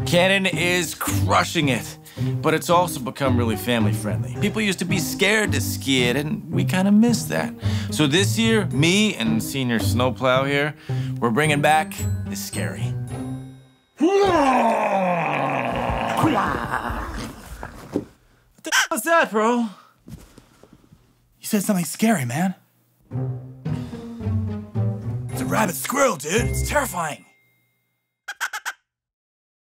Cannon is crushing it, but it's also become really family friendly. People used to be scared to ski it, and we kind of miss that. So this year, me and Senior Snowplow here, we're bringing back the scary. What the hell was that, bro? You said something scary, man. It's a rabbit squirrel, dude. It's terrifying.